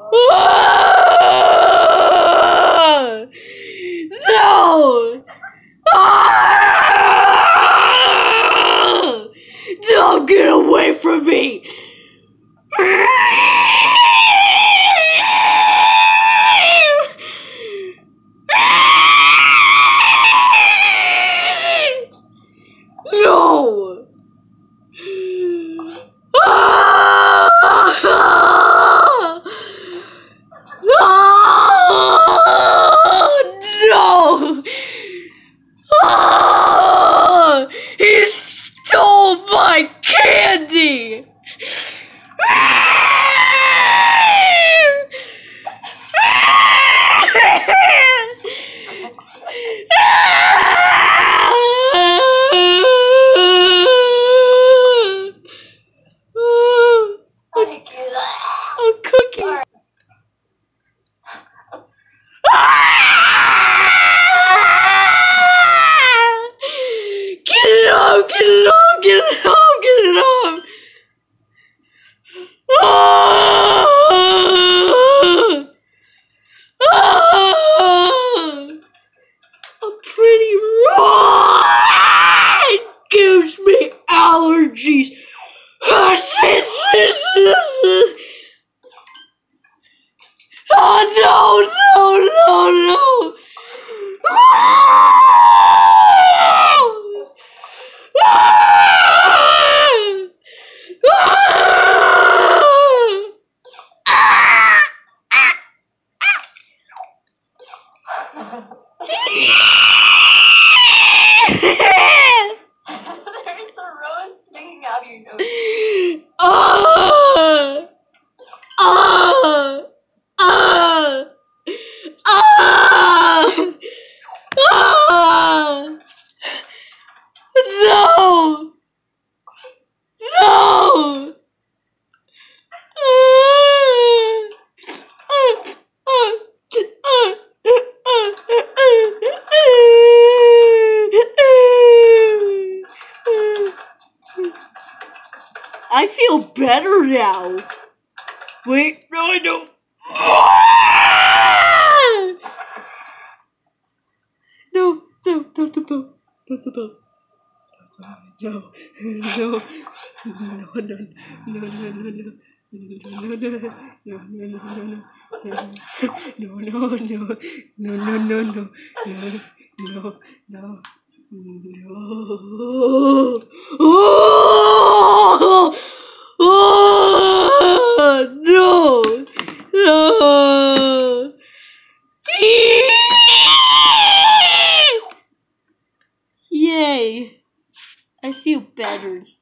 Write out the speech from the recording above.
No! Don't get away from me! No! No! He stole my candy! A cookie! Get it off! Get it off! Get it off! Get it off! A pretty ride gives me allergies. Oh no! There's a rose sticking out of your nose. No! No! I feel better now. Wait, no, I don't. No, not the boat. Not the boat. No. Yay! I feel better.